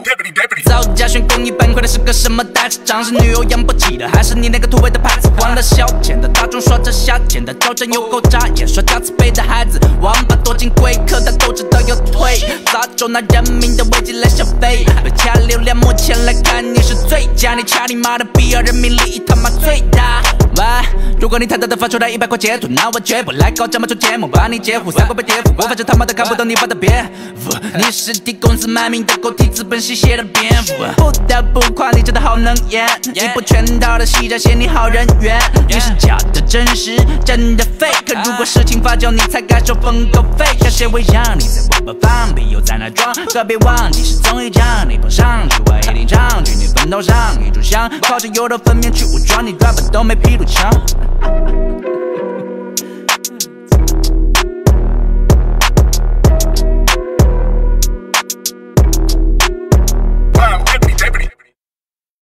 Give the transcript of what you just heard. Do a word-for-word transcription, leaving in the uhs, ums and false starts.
造价悬空一百块的是个什么代词？长是女友养不起的，还是你那个土味的牌子？忘了消遣的大众说着下贱的，挑战有够扎眼，说家自卑的孩子，王八躲进贵客，他都知道有退，早就拿人民的危机来消费，而掐流量目前来看你是最佳，你掐你妈的逼啊！人民利益他妈最大。喂，如果你太大的发出来一百块截图，那我绝不来搞这么出节目，把你截胡，三观被颠覆，我反正他妈的看不懂你发的蝙蝠，你实体公司卖命的狗替资本吸血的蝙蝠，不得不夸你真的好能演，一步全套的戏展现你好人缘，你是假的真实，真的 fake， 如果事情发酵你才该收封口费，看谁会让你在网吧放屁又在那装，可别忘记是综艺奖你捧上去，我一定上去你坟头上一炷香，靠着油的粉面去武装你 rapper 都没披露枪。